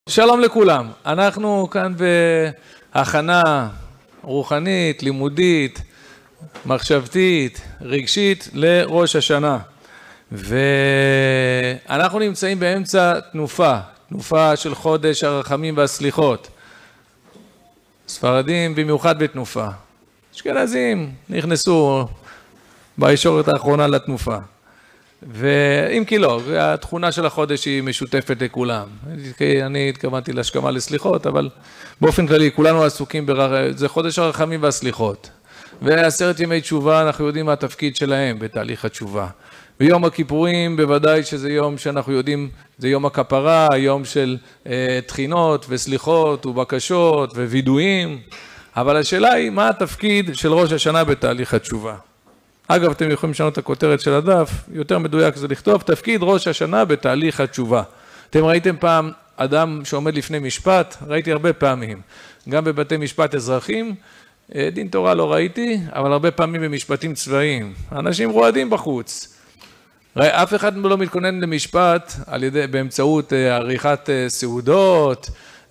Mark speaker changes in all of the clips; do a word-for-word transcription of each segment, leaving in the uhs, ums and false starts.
Speaker 1: שלום לכולם, אנחנו כאן בהכנה רוחנית, לימודית, מחשבתית, רגשית לראש השנה. ואנחנו נמצאים באמצע תנופה, תנופה של חודש הרחמים והסליחות. ספרדים במיוחד בתנופה. אשכנזים נכנסו בישורת האחרונה לתנופה. ואם כי לא, התכונה של החודש היא משותפת לכולם. אני התכוונתי להשכמה לסליחות, אבל באופן כללי כולנו עסוקים, בר... זה חודש הרחמים והסליחות. ועשרת ימי תשובה, אנחנו יודעים מה התפקיד שלהם בתהליך התשובה. ביום הכיפורים, בוודאי שזה יום שאנחנו יודעים, זה יום הכפרה, יום של אה, תחינות וסליחות ובקשות ווידויים. אבל השאלה היא, מה התפקיד של ראש השנה בתהליך התשובה? אגב, אתם יכולים לשנות את הכותרת של הדף, יותר מדויק זה לכתוב, תפקיד ראש השנה בתהליך התשובה. אתם ראיתם פעם אדם שעומד לפני משפט? ראיתי הרבה פעמים. גם בבתי משפט אזרחים, דין תורה לא ראיתי, אבל הרבה פעמים במשפטים צבאיים. אנשים רועדים בחוץ. אף אחד לא מתכונן למשפט על ידי, באמצעות עריכת סעודות,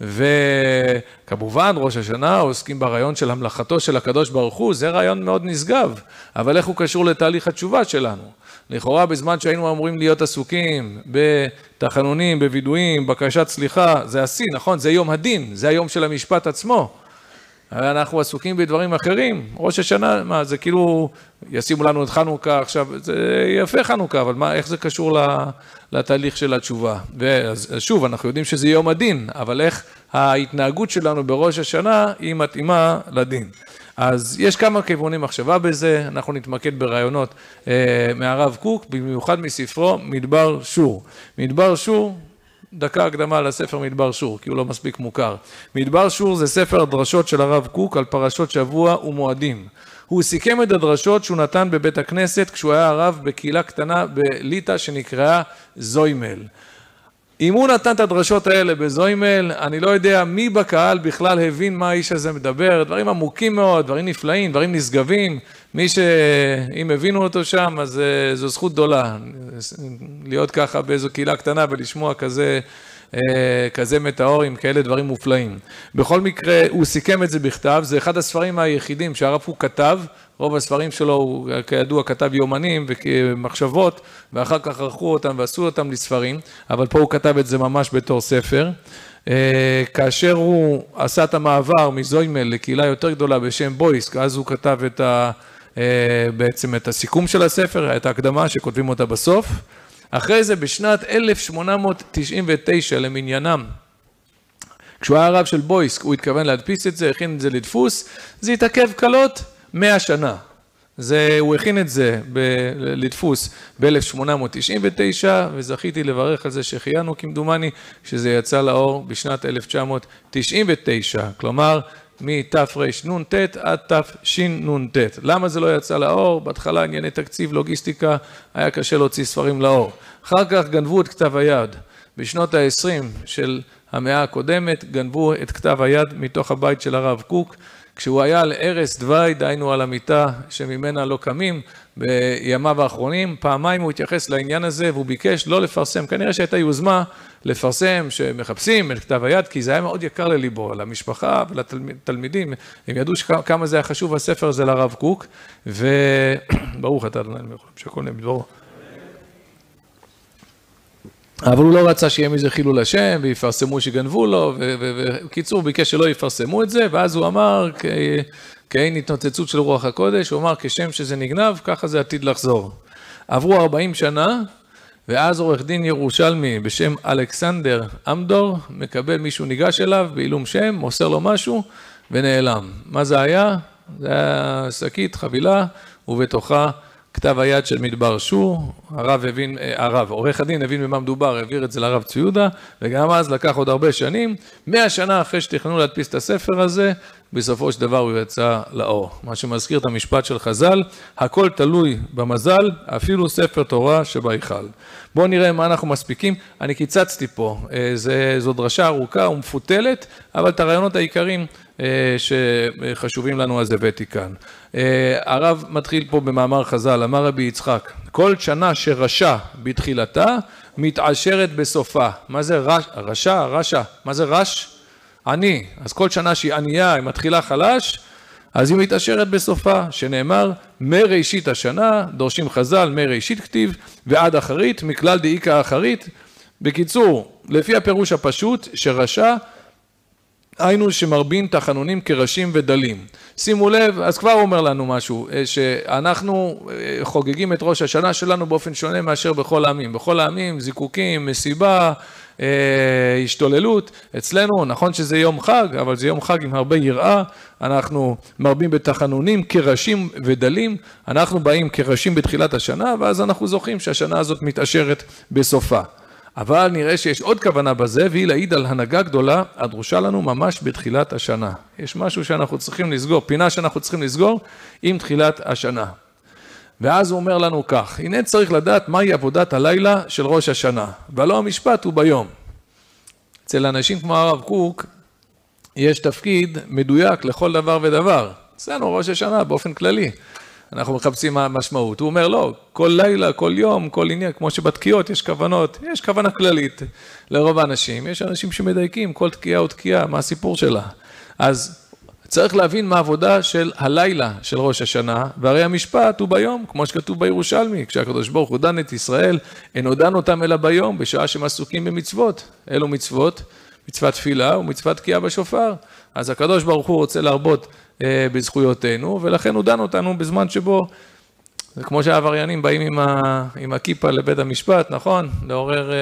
Speaker 1: וכמובן ראש השנה עוסקים ברעיון של המלאכתו של הקדוש ברוך הוא, זה רעיון מאוד נשגב, אבל איך הוא קשור לתהליך התשובה שלנו? לכאורה בזמן שהיינו אמורים להיות עסוקים בתחנונים, בווידויים, בקשת סליחה, זה השיא, נכון? זה יום הדין, זה היום של המשפט עצמו. אנחנו עסוקים בדברים אחרים, ראש השנה, מה, זה כאילו, ישימו לנו את חנוכה עכשיו, זה יפה חנוכה, אבל מה, איך זה קשור לתהליך של התשובה? ושוב, אנחנו יודעים שזה יום הדין, אבל איך ההתנהגות שלנו בראש השנה היא מתאימה לדין. אז יש כמה כיוונים מחשבה בזה, אנחנו נתמקד ברעיונות אה, מהרב קוק, במיוחד מספרו מדבר שור. מדבר שור, דקה הקדמה לספר מדבר שור, כי הוא לא מספיק מוכר. מדבר שור זה ספר הדרשות של הרב קוק על פרשות שבוע ומועדים. הוא סיכם את הדרשות שהוא נתן בבית הכנסת כשהוא היה הרב בקהילה קטנה בליטא שנקראה זוימל. אם הוא נתן את הדרשות האלה בזוימל, אני לא יודע מי בקהל בכלל הבין מה האיש הזה מדבר, דברים עמוקים מאוד, דברים נפלאים, דברים נשגבים, מי שאם הבינו אותו שם, אז זו זכות גדולה, להיות ככה באיזו קהילה קטנה ולשמוע כזה, כזה מטאור עם כאלה דברים מופלאים. בכל מקרה, הוא סיכם את זה בכתב, זה אחד הספרים היחידים שהרב הוא כתב, רוב הספרים שלו הוא כידוע כתב יומנים ומחשבות, ואחר כך ערכו אותם ועשו אותם לספרים, אבל פה הוא כתב את זה ממש בתור ספר. כאשר הוא עשה את המעבר מזוימל לקהילה יותר גדולה בשם בויסק, אז הוא כתב את ה, בעצם את הסיכום של הספר, את ההקדמה שכותבים אותה בסוף. אחרי זה בשנת אלף שמונה מאות תשעים ותשע למניינם, כשהוא היה הרב של בויסק, הוא התכוון להדפיס את זה, הכין את זה לדפוס, זה התעכב קלות מאה שנה. זה, הוא הכין את זה ב- לדפוס ב-אלף שמונה מאות תשעים ותשע, וזכיתי לברך על זה שחיינו כמדומני, שזה יצא לאור בשנת אלף תשע מאות תשעים ותשע, כלומר, מתרנ"ט עד תשנ"ט. למה זה לא יצא לאור? בהתחלה ענייני תקציב, לוגיסטיקה, היה קשה להוציא ספרים לאור. אחר כך גנבו את כתב היד. בשנות ה-עשרים של המאה הקודמת גנבו את כתב היד מתוך הבית של הרב קוק, כשהוא היה על ערש דווי, דהיינו על המיטה שממנה לא קמים, בימיו האחרונים, פעמיים הוא התייחס לעניין הזה והוא ביקש לא לפרסם, כנראה שהייתה יוזמה לפרסם שמחפשים את כתב היד, כי זה היה מאוד יקר לליבו, למשפחה ולתלמידים, הם ידעו כמה זה היה חשוב הספר הזה לרב קוק, וברוך אתה אדוני מלך שהכל נהיה בדברו. אבל הוא לא רצה שיהיה מזה חילול השם, ויפרסמו שגנבו לו, ובקיצור, הוא ביקש שלא יפרסמו את זה, ואז הוא אמר, כאין התנוצצות של רוח הקודש, הוא אמר, כשם שזה נגנב, ככה זה עתיד לחזור. עברו ארבעים שנה, ואז עורך דין ירושלמי בשם אלכסנדר אמדור, מקבל מישהו ניגש אליו, בעילום שם, מוסר לו משהו, ונעלם. מה זה היה? זה היה שקית, חבילה, ובתוכה, כתב היד של מדבר שור, הרב הבין, הרב, עורך הדין הבין במה מדובר, העביר את זה לרב צבי יהודה, וגם אז לקח עוד הרבה שנים, מאה שנה אחרי שתכננו להדפיס את הספר הזה, בסופו של דבר הוא יצא לאור. מה שמזכיר את המשפט של חז"ל, הכל תלוי במזל, אפילו ספר תורה שבהיכל. בואו נראה מה אנחנו מספיקים. אני קיצצתי פה, זו דרשה ארוכה ומפותלת, אבל את הרעיונות העיקריים שחשובים לנו אז הבאתי כאן. הרב מתחיל פה במאמר חז"ל, אמר רבי יצחק, כל שנה שרשע בתחילתה, מתעשרת בסופה. מה זה רש, רשע, רשע? מה זה רש? עני. אז כל שנה שהיא ענייה, היא מתחילה חלש, אז היא מתעשרת בסופה, שנאמר, מראשית השנה, דורשים חז"ל, מראשית כתיב, ועד אחרית, מכלל דאיקה אחרית. בקיצור, לפי הפירוש הפשוט, שרשע, היינו שמרבין תחנונים כרשים ודלים. שימו לב, אז כבר אומר לנו משהו, שאנחנו חוגגים את ראש השנה שלנו באופן שונה מאשר בכל העמים. בכל העמים, זיקוקים, מסיבה, השתוללות. אצלנו, נכון שזה יום חג, אבל זה יום חג עם הרבה יראה. אנחנו מרבים בתחנונים כרשים ודלים. אנחנו באים כרשים בתחילת השנה, ואז אנחנו זוכים שהשנה הזאת מתעשרת בסופה. אבל נראה שיש עוד כוונה בזה, והיא להעיד על הנהגה גדולה, הדרושה לנו ממש בתחילת השנה. יש משהו שאנחנו צריכים לסגור, פינה שאנחנו צריכים לסגור עם תחילת השנה. ואז הוא אומר לנו כך, הנה צריך לדעת מהי עבודת הלילה של ראש השנה, ולא המשפט הוא ביום. אצל אנשים כמו הרב קוק, יש תפקיד מדויק לכל דבר ודבר. אצלנו ראש השנה באופן כללי. אנחנו מחפשים מה המשמעות. הוא אומר, לא, כל לילה, כל יום, כל עניין, כמו שבתקיעות יש כוונות, יש כוונה כללית לרוב האנשים. יש אנשים שמדייקים, כל תקיעה או תקיעה, מה הסיפור שלה. אז צריך להבין מה העבודה של הלילה של ראש השנה, והרי המשפט הוא ביום, כמו שכתוב בירושלמי, כשהקדוש ברוך הוא דן את ישראל, אין הודן אותם אלא ביום, בשעה שהם עסוקים במצוות. אלו מצוות, מצוות תפילה ומצוות תקיעה בשופר. אז הקדוש ברוך הוא רוצה להרבות בזכויותינו, ולכן הוא דן אותנו בזמן שבו, זה כמו שהעבריינים באים עם, ה, עם הכיפה לבית המשפט, נכון? לעורר,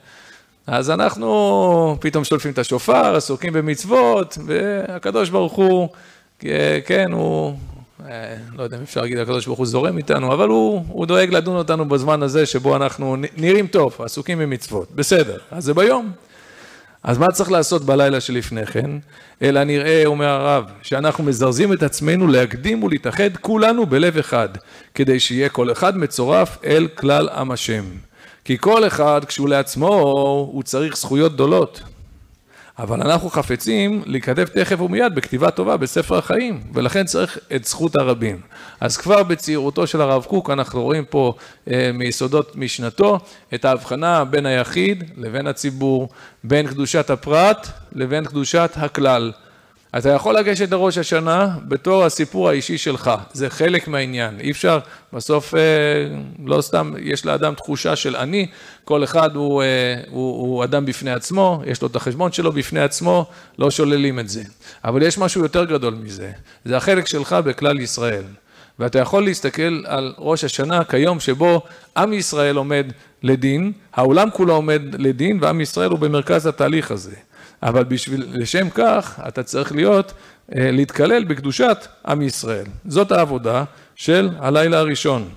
Speaker 1: אז אנחנו פתאום שולפים את השופר, עסוקים במצוות, והקדוש ברוך הוא, כן, הוא, לא יודע אם אפשר להגיד, הקדוש ברוך הוא זורם איתנו, אבל הוא, הוא דואג לדון אותנו בזמן הזה שבו אנחנו נראים טוב, עסוקים במצוות. בסדר, אז זה ביום. אז מה צריך לעשות בלילה שלפני כן? אלא נראה, אומר הרב, שאנחנו מזרזים את עצמנו להקדים ולהתאחד כולנו בלב אחד, כדי שיהיה כל אחד מצורף אל כלל עם השם. כי כל אחד כשהוא לעצמו הוא צריך זכויות גדולות. אבל אנחנו חפצים להיכתב תכף ומיד בכתיבה טובה בספר החיים, ולכן צריך את זכות הרבים. אז כבר בצעירותו של הרב קוק אנחנו רואים פה אה, מיסודות משנתו את ההבחנה בין היחיד לבין הציבור, בין קדושת הפרט לבין קדושת הכלל. אתה יכול לגשת לראש השנה בתור הסיפור האישי שלך, זה חלק מהעניין, אי אפשר, בסוף לא סתם יש לאדם תחושה של אני, כל אחד הוא, הוא, הוא אדם בפני עצמו, יש לו את החשבון שלו בפני עצמו, לא שוללים את זה. אבל יש משהו יותר גדול מזה, זה החלק שלך בכלל ישראל. ואתה יכול להסתכל על ראש השנה כיום שבו עם ישראל עומד לדין, העולם כולו עומד לדין, ועם ישראל הוא במרכז התהליך הזה. אבל בשביל, לשם כך, אתה צריך להיות, להתקלל בקדושת עם ישראל. זאת העבודה של הלילה הראשון.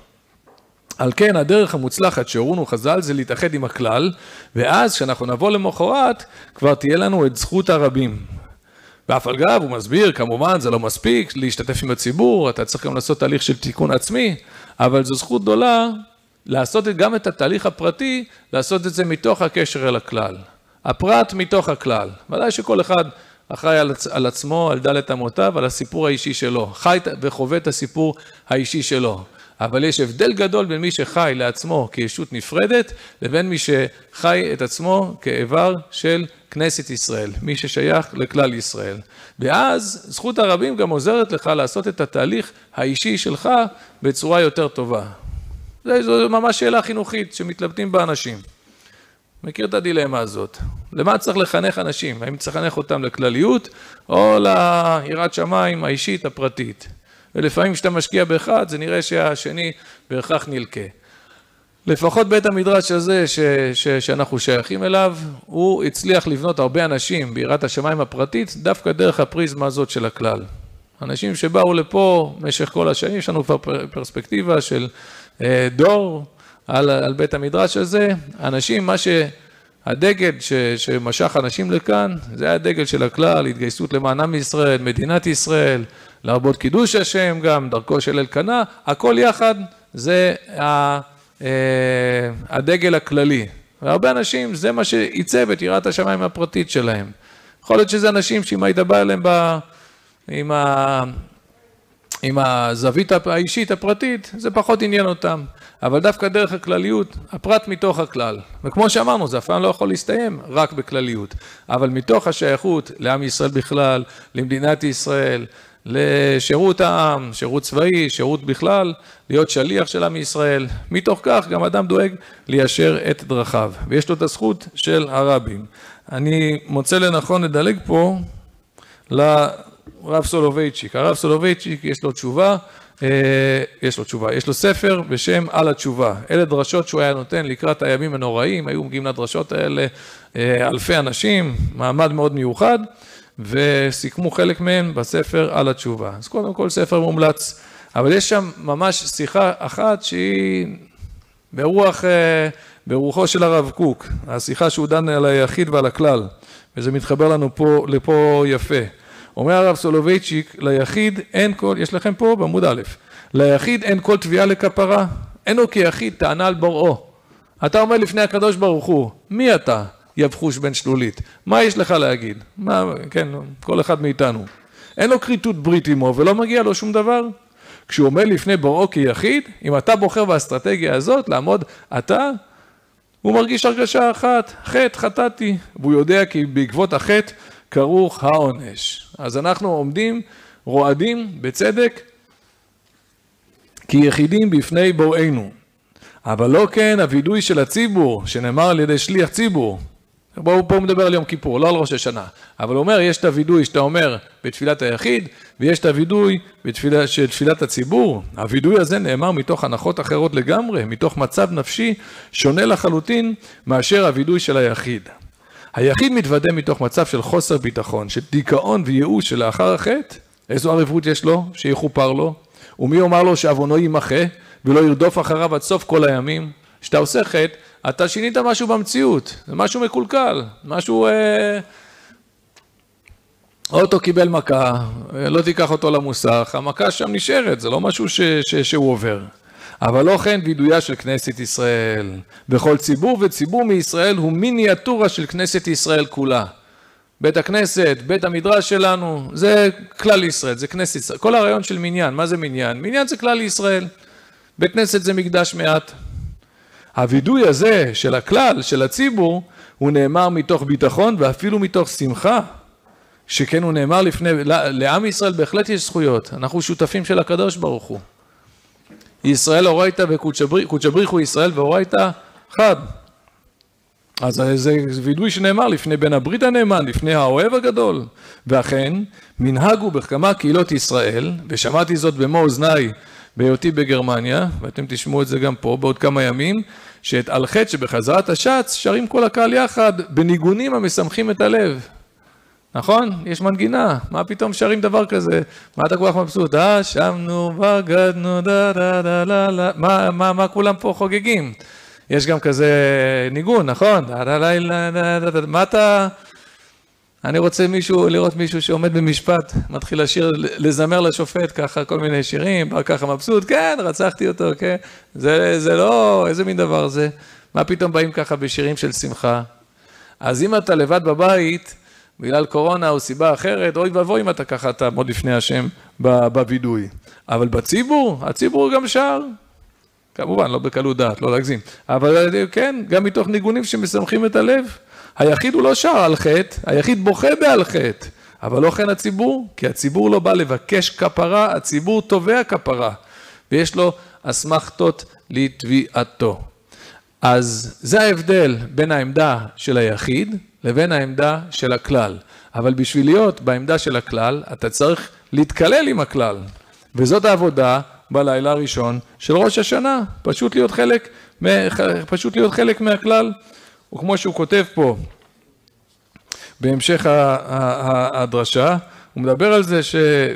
Speaker 1: על כן, הדרך המוצלחת שהורונו חז"ל זה להתאחד עם הכלל, ואז כשאנחנו נבוא למחרת, כבר תהיה לנו את זכות הרבים. ואף על גב, הוא מסביר, כמובן, זה לא מספיק להשתתף עם הציבור, אתה צריך גם לעשות תהליך של תיקון עצמי, אבל זו זכות גדולה לעשות גם את התהליך הפרטי, לעשות את זה מתוך הקשר אל הכלל. הפרט מתוך הכלל. ודאי שכל אחד אחראי על עצמו, על דלת אמותיו, על הסיפור האישי שלו. חי וחווה את הסיפור האישי שלו. אבל יש הבדל גדול בין מי שחי לעצמו כישות נפרדת, לבין מי שחי את עצמו כאיבר של כנסת ישראל, מי ששייך לכלל ישראל. ואז זכות הרבים גם עוזרת לך לעשות את התהליך האישי שלך בצורה יותר טובה. זו ממש שאלה חינוכית שמתלבטים באנשים. מכיר את הדילמה הזאת. למה צריך לחנך אנשים? האם צריך לחנך אותם לכלליות או ליראת שמיים האישית הפרטית? ולפעמים כשאתה משקיע באחד, זה נראה שהשני בהכרח נלקה. לפחות בית המדרש הזה ש, ש, שאנחנו שייכים אליו, הוא הצליח לבנות הרבה אנשים ביראת השמיים הפרטית, דווקא דרך הפריזמה הזאת של הכלל. אנשים שבאו לפה משך כל השנים, יש לנו כבר פרספקטיבה של אה, דור, על, על בית המדרש הזה, אנשים, מה שהדגל ש, שמשך אנשים לכאן, זה הדגל של הכלל, התגייסות למענם ישראל, מדינת ישראל, להרבות קידוש השם גם, דרכו של אלקנה, הכל יחד זה ה, הדגל הכללי. והרבה אנשים, זה מה שעיצב את יראת השמיים הפרטית שלהם. יכול להיות שזה אנשים שאם היית בא אליהם ב, עם ה... עם הזווית האישית הפרטית, זה פחות עניין אותם. אבל דווקא דרך הכלליות, הפרט מתוך הכלל. וכמו שאמרנו, זה אף פעם לא יכול להסתיים רק בכלליות. אבל מתוך השייכות לעם ישראל בכלל, למדינת ישראל, לשירות העם, שירות צבאי, שירות בכלל, להיות שליח של עם ישראל. מתוך כך גם אדם דואג ליישר את דרכיו. ויש לו את הזכות של הרבים. אני מוצא לנכון לדלג פה לרב סולובייצ'יק. הרב סולובייצ'יק יש לו תשובה, יש לו תשובה, יש לו ספר בשם על התשובה. אלה דרשות שהוא היה נותן לקראת הימים הנוראים, היו מגיעים לדרשות האלה אלפי אנשים, מעמד מאוד מיוחד, וסיכמו חלק מהם בספר על התשובה. אז קודם כל ספר מומלץ, אבל יש שם ממש שיחה אחת שהיא ברוח, ברוחו של הרב קוק, השיחה שהוא דן על היחיד ועל הכלל, וזה מתחבר לנו פה, לפה יפה. אומר הרב סולובייצ'יק, ליחיד אין כל, יש לכם פה בעמוד א', ליחיד אין כל תביעה לכפרה, אינו כיחיד טענה על בוראו. אתה אומר לפני הקדוש ברוך הוא, מי אתה? יבחוש בן שלולית. מה יש לך להגיד? מה, כן, כל אחד מאיתנו. אין לו כריתות ברית עמו ולא מגיע לו שום דבר. כשהוא אומר לפני בוראו כיחיד, אם אתה בוחר באסטרטגיה הזאת לעמוד אתה, הוא מרגיש הרגשה אחת, חטא, חטאתי, והוא יודע כי בעקבות החטא כרוך העונש. אז אנחנו עומדים, רועדים בצדק, כי יחידים בפני בוראנו. אבל לא כן הוידוי של הציבור, שנאמר על ידי שליח ציבור. בואו פה מדבר על יום כיפור, לא על ראש השנה. אבל הוא אומר, יש את הוידוי שאתה אומר בתפילת היחיד, ויש את הוידוי בתפילה, של תפילת הציבור. הוידוי הזה נאמר מתוך הנחות אחרות לגמרי, מתוך מצב נפשי שונה לחלוטין מאשר הוידוי של היחיד. היחיד מתוודה מתוך מצב של חוסר ביטחון, של דיכאון וייאוש שלאחר החטא. איזו ערבות יש לו שיכופר לו? ומי אומר לו שעוונו יימחה ולא ירדוף אחריו עד סוף כל הימים? כשאתה עושה חטא, אתה שינית משהו במציאות, זה משהו מקולקל, משהו... אה... אוטו קיבל מכה, לא תיקח אותו למוסך, המכה שם נשארת, זה לא משהו ש... ש... שהוא עובר. אבל לא כן וידויה של כנסת ישראל. בכל ציבור וציבור מישראל הוא מיניאטורה של כנסת ישראל כולה. בית הכנסת, בית המדרש שלנו, זה כלל ישראל, זה כנסת ישראל. כל הרעיון של מניין, מה זה מניין? מניין זה כלל ישראל. בית כנסת זה מקדש מעט. הוידוי הזה של הכלל, של הציבור, הוא נאמר מתוך ביטחון ואפילו מתוך שמחה. שכן הוא נאמר לפני, לעם ישראל בהחלט יש זכויות. אנחנו שותפים של הקדוש ברוך הוא. ישראל אורייתא וקודשא בריחו ישראל ואורייתא חד. אז זה וידוי שנאמר לפני בן הברית הנאמן, לפני האוהב הגדול. ואכן, מנהגו בכמה קהילות ישראל, ושמעתי זאת במו אוזניי בהיותי בגרמניה, ואתם תשמעו את זה גם פה בעוד כמה ימים, שאת על חטא שבחזרת השץ שרים כל הקהל יחד, בניגונים המשמחים את הלב. נכון? יש מנגינה, מה פתאום שרים דבר כזה? מה אתה כל כך מבסוט? אה, שמנו, בגדנו, דה דה דה דה דה, מה, מה, מה כולם פה חוגגים? יש גם כזה ניגון, נכון? דה דה דה דה דה דה, מה אתה... אני רוצה מישהו, לראות מישהו שעומד במשפט, מתחיל לשיר, לזמר לשופט ככה, כל מיני שירים, בא ככה מבסוט, כן, רצחתי אותו, כן? זה, זה לא, איזה מין דבר זה? מה פתאום באים ככה בשירים של שמחה? אז אם אתה לבד בבית, בגלל קורונה או סיבה אחרת, אוי ואבוי אם אתה ככה תעמוד לפני השם בווידוי. אבל בציבור, הציבור גם שר. כמובן, לא בקלות דעת, לא להגזים. אבל כן, גם מתוך ניגונים שמשמחים את הלב. היחיד הוא לא שר על חטא, היחיד בוכה בעל חטא. אבל לא כן הציבור, כי הציבור לא בא לבקש כפרה, הציבור תובע כפרה. ויש לו אסמכתות לתביעתו. אז זה ההבדל בין העמדה של היחיד לבין העמדה של הכלל. אבל בשביל להיות בעמדה של הכלל, אתה צריך להתקלל עם הכלל. וזאת העבודה בלילה הראשון של ראש השנה. פשוט להיות חלק, פשוט להיות חלק מהכלל. וכמו שהוא כותב פה, בהמשך הדרשה, הוא מדבר על זה ש...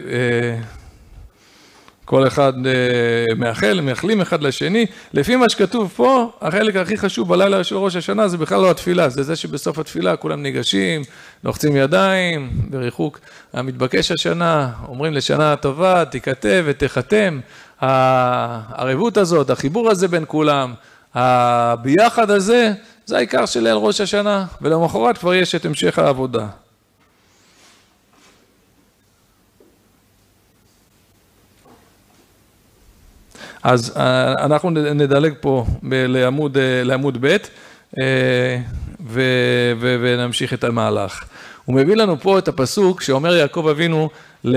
Speaker 1: כל אחד מאחל, מאחלים אחד לשני. לפי מה שכתוב פה, החלק הכי חשוב בלילה של ראש השנה זה בכלל לא התפילה, זה זה שבסוף התפילה כולם ניגשים, לוחצים ידיים, בריחוק המתבקש השנה, אומרים לשנה טובה, תיכתב ותחתם. הערבות הזאת, החיבור הזה בין כולם, הביחד הזה, זה העיקר של ליל ראש השנה, ולמחרת כבר יש את המשך העבודה. אז אנחנו נדלג פה לעמוד, לעמוד ב' ו, ו, ונמשיך את המהלך. הוא מביא לנו פה את הפסוק שאומר יעקב אבינו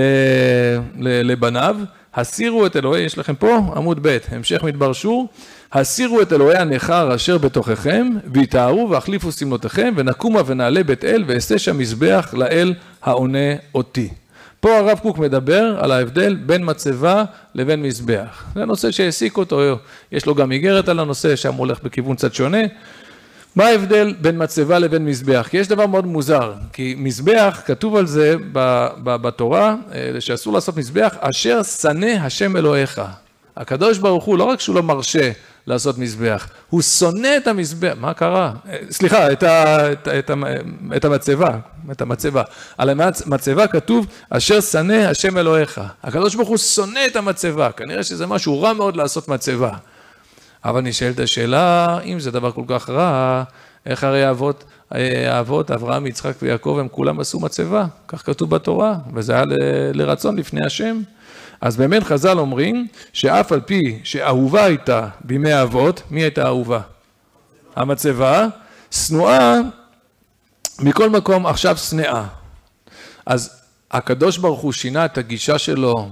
Speaker 1: לבניו, הסירו את אלוהי, יש לכם פה עמוד ב', המשך מדבר שור, הסירו את אלוהי הנכר אשר בתוככם, ויתארו והחליפו סמלותיכם, ונקומה ונעלה בית אל, ואעשה שם מזבח לאל העונה אותי. פה הרב קוק מדבר על ההבדל בין מצבה לבין מזבח. זה נושא שהעסיק אותו, יש לו גם איגרת על הנושא, שם הולך בכיוון קצת שונה. מה ההבדל בין מצבה לבין מזבח? כי יש דבר מאוד מוזר, כי מזבח, כתוב על זה בתורה, שאסור לעשות מזבח, אשר שנא השם אלוהיך. הקדוש ברוך הוא, לא רק שהוא לא מרשה לעשות מזבח, הוא שונא את המזבח. מה קרה? סליחה, את, ה, את, את, את המצבה, את המצבה. על המצבה כתוב, אשר שנא השם אלוהיך. הקדוש ברוך הוא שונא את המצבה, כנראה שזה משהו רע מאוד לעשות מצבה. אבל נשאלת השאלה, אם זה דבר כל כך רע, איך הרי האבות, האבות, אברהם, יצחק ויעקב, הם כולם עשו מצבה, כך כתוב בתורה, וזה היה לרצון לפני השם. אז באמת חז"ל אומרים, שאף על פי שאהובה הייתה בימי האבות, מי הייתה אהובה? המצבה, שנואה, מכל מקום עכשיו שנאה. אז הקדוש ברוך הוא שינה את הגישה שלו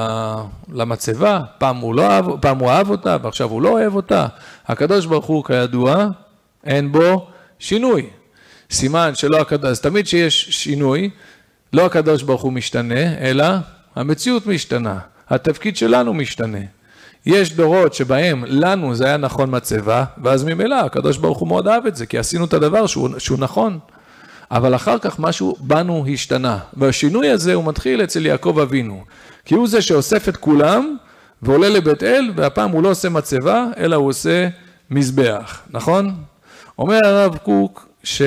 Speaker 1: למצבה, פעם הוא, לא אהב, פעם הוא אהב אותה ועכשיו הוא לא אוהב אותה. הקדוש ברוך הוא כידוע, אין בו שינוי. סימן שלא הקדוש, אז תמיד שיש שינוי, לא הקדוש ברוך הוא משתנה, אלא המציאות משתנה, התפקיד שלנו משתנה. יש דורות שבהם לנו זה היה נכון מצבה, ואז ממילא הקדוש ברוך הוא מאוד אהב את זה, כי עשינו את הדבר שהוא, שהוא נכון. אבל אחר כך משהו בנו השתנה, והשינוי הזה הוא מתחיל אצל יעקב אבינו, כי הוא זה שאוסף את כולם ועולה לבית אל, והפעם הוא לא עושה מצבה, אלא הוא עושה מזבח, נכון? אומר הרב קוק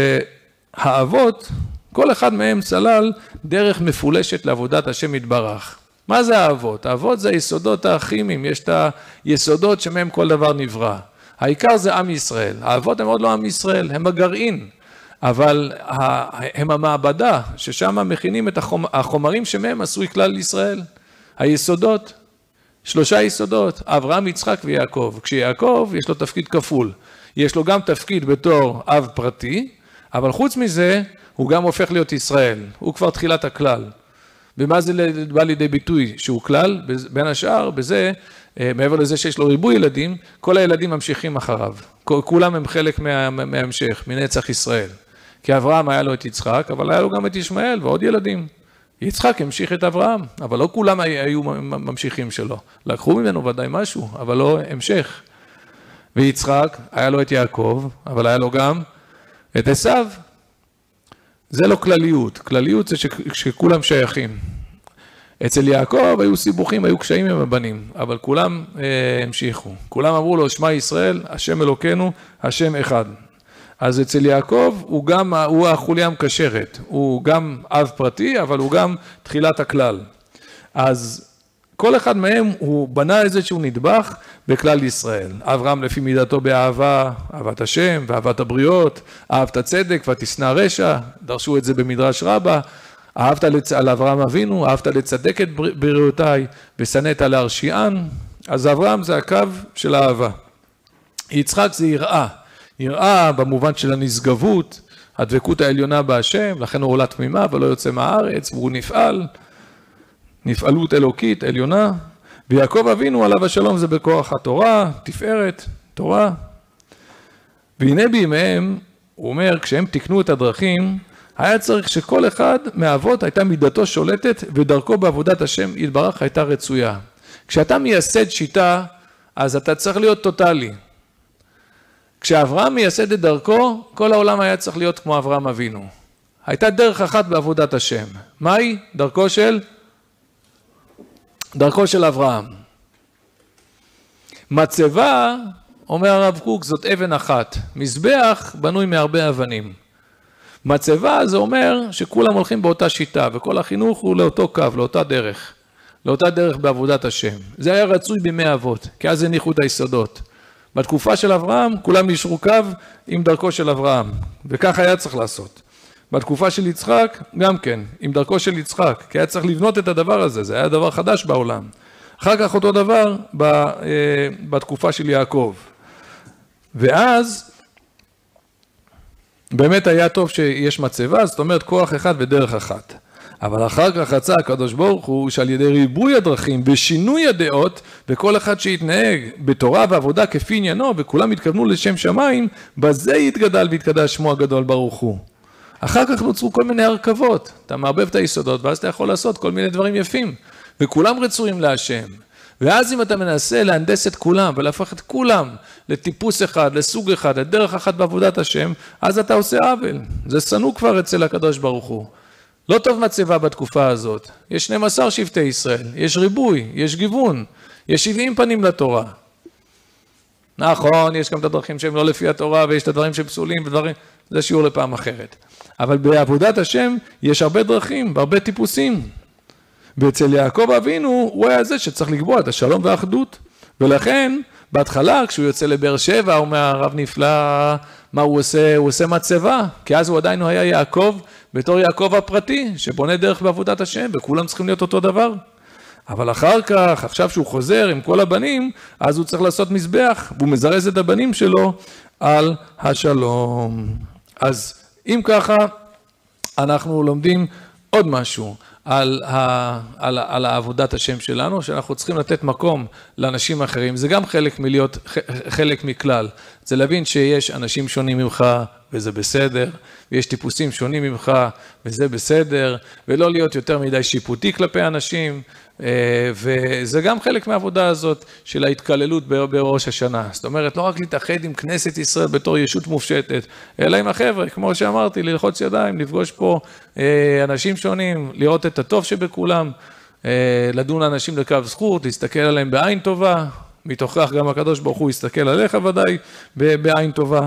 Speaker 1: שהאבות, כל אחד מהם צלל דרך מפולשת לעבודת השם יתברך. מה זה האבות? האבות זה היסודות הכימיים, יש את היסודות שמהם כל דבר נברא. העיקר זה עם ישראל, האבות הם עוד לא עם ישראל, הם הגרעין. אבל הם המעבדה, ששם מכינים את החומרים שמהם עשוי כלל ישראל. היסודות, שלושה יסודות, אברהם, יצחק ויעקב. כשיעקב יש לו תפקיד כפול. יש לו גם תפקיד בתור אב פרטי, אבל חוץ מזה הוא גם הופך להיות ישראל. הוא כבר תחילת הכלל. ומה זה בא לידי ביטוי שהוא כלל? בין השאר, בזה, מעבר לזה שיש לו ריבוי ילדים, כל הילדים ממשיכים אחריו. כולם הם חלק מה, מההמשך, מנצח ישראל. כי אברהם היה לו את יצחק, אבל היה לו גם את ישמעאל ועוד ילדים. יצחק המשיך את אברהם, אבל לא כולם היו ממשיכים שלו. לקחו ממנו ודאי משהו, אבל לא המשך. ויצחק היה לו את יעקב, אבל היה לו גם את עשיו. זה לא כלליות. כלליות זה שכולם שייכים. אצל יעקב היו סיבוכים, היו קשיים עם הבנים, אבל כולם אה, המשיכו. כולם אמרו לו, שמע ישראל, השם אלוקינו, השם אחד. אז אצל יעקב הוא גם, הוא החוליה המקשרת, הוא גם אב פרטי, אבל הוא גם תחילת הכלל. אז כל אחד מהם הוא בנה איזשהו נדבך בכלל ישראל. אברהם לפי מידתו באהבה, אהבת השם ואהבת הבריות, אהבת הצדק ותשנא רשע, דרשו את זה במדרש רבה, אהבת לצ... על אברהם אבינו, אהבת לצדק את בריאותיי ושנאת להרשיען. אז אברהם זה הקו של האהבה. יצחק זה יראה. יראה במובן של הנשגבות, הדבקות העליונה בהשם, לכן הוא עולה תמימה ולא יוצא מהארץ, והוא נפעל, נפעלות אלוקית עליונה. ויעקב אבינו עליו השלום זה בכוח התורה, תפארת, תורה. והנה בימיהם, הוא אומר, כשהם תקנו את הדרכים, היה צריך שכל אחד מהאבות הייתה מידתו שולטת, ודרכו בעבודת השם יתברך הייתה רצויה. כשאתה מייסד שיטה, אז אתה צריך להיות טוטלי. כשאברהם מייסד את דרכו, כל העולם היה צריך להיות כמו אברהם אבינו. הייתה דרך אחת בעבודת השם. מהי? דרכו של? דרכו של אברהם. מצבה, אומר הרב קוק, זאת אבן אחת. מזבח בנוי מהרבה אבנים. מצבה זה אומר שכולם הולכים באותה שיטה, וכל החינוך הוא לאותו קו, לאותה דרך. לאותה דרך בעבודת השם. זה היה רצוי בימי אבות, כי אז הניחו את היסודות. בתקופה של אברהם, כולם נשרו קו עם דרכו של אברהם, וכך היה צריך לעשות. בתקופה של יצחק, גם כן, עם דרכו של יצחק, כי היה צריך לבנות את הדבר הזה, זה היה דבר חדש בעולם. אחר כך אותו דבר בתקופה של יעקב. ואז באמת היה טוב שיש מצבה, זאת אומרת כוח אחד ודרך אחת. אבל אחר כך רצה הקדוש ברוך הוא שעל ידי ריבוי הדרכים, בשינוי הדעות, וכל אחד שהתנהג בתורה ועבודה כפי עניינו, וכולם התכוונו לשם שמיים, בזה יתגדל ויתקדש שמו הגדול ברוך הוא. אחר כך נוצרו כל מיני הרכבות, אתה מערבב את היסודות, ואז אתה יכול לעשות כל מיני דברים יפים, וכולם רצויים להשם. ואז אם אתה מנסה להנדס את כולם, ולהפך את כולם לטיפוס אחד, לסוג אחד, לדרך אחת בעבודת השם, אז אתה עושה עוול. זה שנוא כבר אצל הקדוש ברוך הוא. לא טוב מצבה בתקופה הזאת. יש שנים עשר שבטי ישראל, יש ריבוי, יש גיוון, יש שבעים פנים לתורה. נכון, יש גם את הדרכים שהם לא לפי התורה, ויש את הדברים שפסולים ודברים, זה שיעור לפעם אחרת. אבל בעבודת השם יש הרבה דרכים, והרבה טיפוסים. ואצל יעקב אבינו הוא היה זה שצריך לקבוע את השלום והאחדות. ולכן, בהתחלה, כשהוא יוצא לבאר שבע, הוא אומר, הרב נפלא, מה הוא עושה? הוא עושה מצבה, כי אז הוא עדיין היה יעקב, בתור יעקב הפרטי, שבונה דרך בעבודת השם, וכולם צריכים להיות אותו דבר. אבל אחר כך, עכשיו שהוא חוזר עם כל הבנים, אז הוא צריך לעשות מזבח, והוא מזרז את הבנים שלו על השלום. אז אם ככה, אנחנו לומדים עוד משהו על, ה, על, על העבודת השם שלנו, שאנחנו צריכים לתת מקום לאנשים אחרים. זה גם חלק מלהיות, חלק מכלל. זה להבין שיש אנשים שונים ממך, וזה בסדר, ויש טיפוסים שונים ממך, וזה בסדר, ולא להיות יותר מדי שיפוטי כלפי אנשים, וזה גם חלק מהעבודה הזאת של ההתקללות בראש השנה. זאת אומרת, לא רק להתאחד עם כנסת ישראל בתור ישות מופשטת, אלא עם החבר'ה, כמו שאמרתי, ללחוץ ידיים, לפגוש פה אנשים שונים, לראות את הטוב שבכולם, לדון אנשים לקו זכות, להסתכל עליהם בעין טובה, מתוכך גם הקדוש ברוך הוא יסתכל עליך ודאי בעין טובה.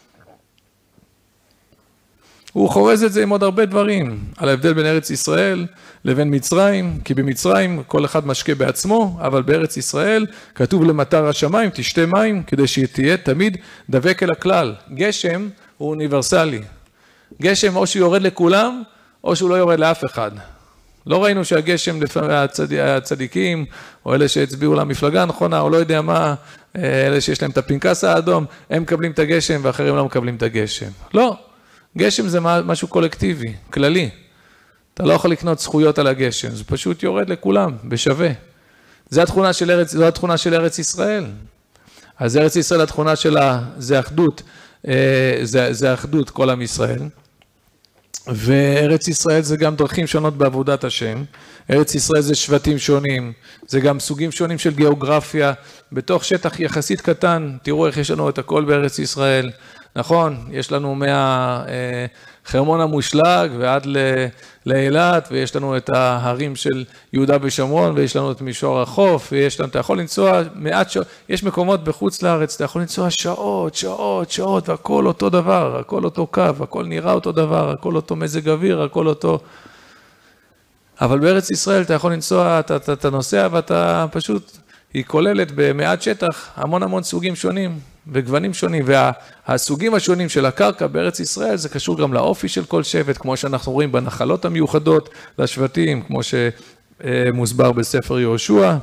Speaker 1: הוא חורז את זה עם עוד הרבה דברים, על ההבדל בין ארץ ישראל לבין מצרים, כי במצרים כל אחד משקה בעצמו, אבל בארץ ישראל כתוב למטר השמיים, תשתה מים, כדי שתהיה תמיד דבק אל הכלל. גשם הוא אוניברסלי. גשם או שהוא יורד לכולם, או שהוא לא יורד לאף אחד. לא ראינו שהגשם לפעמים הצד... הצדיקים, או אלה שהצביעו למפלגה הנכונה, או לא יודע מה, אלה שיש להם את הפנקס האדום, הם מקבלים את הגשם ואחרים לא מקבלים את הגשם. לא. גשם זה משהו קולקטיבי, כללי. אתה לא יכול לקנות זכויות על הגשם, זה פשוט יורד לכולם, בשווה. זה התכונה של ארץ, זו התכונה של ארץ ישראל. אז ארץ ישראל, התכונה שלה זה אחדות, זה, זה אחדות כל עם ישראל. וארץ ישראל זה גם דרכים שונות בעבודת השם. ארץ ישראל זה שבטים שונים, זה גם סוגים שונים של גיאוגרפיה, בתוך שטח יחסית קטן, תראו איך יש לנו את הכל בארץ ישראל. נכון, יש לנו מהחרמון המושלג ועד לאילת, ויש לנו את ההרים של יהודה ושומרון, ויש לנו את מישור החוף, ויש לנו, אתה יכול לנסוע מעט שעות, יש מקומות בחוץ לארץ, אתה יכול לנסוע שעות, שעות, שעות, והכל אותו דבר, הכל אותו קו, הכל נראה אותו דבר, הכל אותו מזג אוויר, הכל אותו... אבל בארץ ישראל אתה יכול לנסוע, אתה, אתה, אתה נוסע ואתה פשוט, היא כוללת במעט שטח המון המון סוגים שונים וגוונים שונים, והסוגים השונים של הקרקע בארץ ישראל זה קשור גם לאופי של כל שבט, כמו שאנחנו רואים בנחלות המיוחדות לשבטים, כמו שמוסבר בספר יהושע.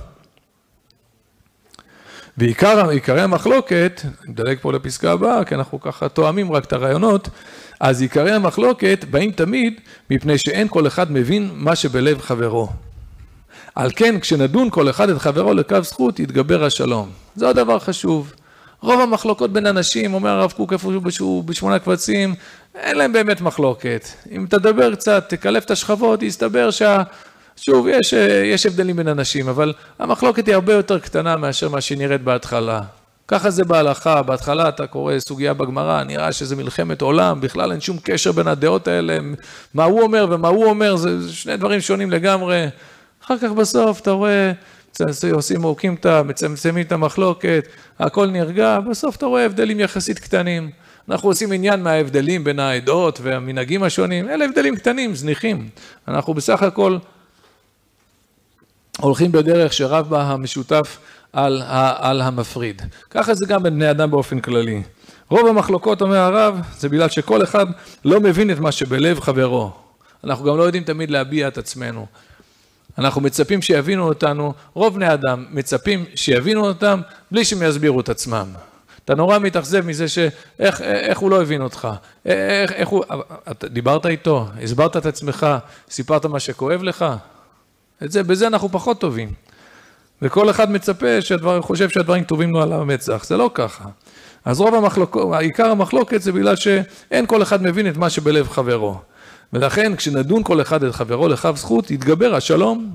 Speaker 1: ועיקר, עיקרי המחלוקת, נדלג פה לפסקה הבאה, כי אנחנו ככה תואמים רק את הרעיונות, אז עיקרי המחלוקת באים תמיד מפני שאין כל אחד מבין מה שבלב חברו. על כן, כשנדון כל אחד את חברו לקו זכות, יתגבר השלום. זה עוד דבר חשוב. רוב המחלוקות בין אנשים, אומר הרב קוק איפשהו בשמונה קבצים, אין להם באמת מחלוקת. אם תדבר קצת, תקלף את השכבות, יסתבר שה... שוב, יש, יש הבדלים בין אנשים, אבל המחלוקת היא הרבה יותר קטנה מאשר מה שנראית בהתחלה. ככה זה בהלכה, בהתחלה אתה קורא סוגיה בגמרא, נראה שזה מלחמת עולם, בכלל אין שום קשר בין הדעות האלה, מה הוא אומר ומה הוא אומר, זה שני דברים שונים לגמרי. אחר כך בסוף אתה רואה, עושים מורקים אותה, מצמצמים את המחלוקת, הכל נרגע, בסוף אתה רואה הבדלים יחסית קטנים. אנחנו עושים עניין מההבדלים בין העדות והמנהגים השונים, אלה הבדלים קטנים, זניחים. אנחנו בסך הכל הולכים בדרך שרב בה המשותף על, על המפריד. ככה זה גם בין בני אדם באופן כללי. רוב המחלוקות, אומר הרב, זה בגלל שכל אחד לא מבין את מה שבלב חברו. אנחנו גם לא יודעים תמיד להביע את עצמנו. אנחנו מצפים שיבינו אותנו, רוב בני אדם מצפים שיבינו אותם בלי שהם יסבירו את עצמם. אתה נורא מתאכזב מזה שאיך איך הוא לא הבין אותך, איך, איך הוא, דיברת איתו, הסברת את עצמך, סיפרת מה שכואב לך, את זה, בזה אנחנו פחות טובים. וכל אחד מצפה שהדבר, חושב שהדברים טובים לו על המצח, זה לא ככה. אז רוב המחלוקות, העיקר המחלוקת זה בגלל שאין כל אחד מבין את מה שבלב חברו. ולכן כשנדון כל אחד את חברו לכף זכות, יתגבר השלום.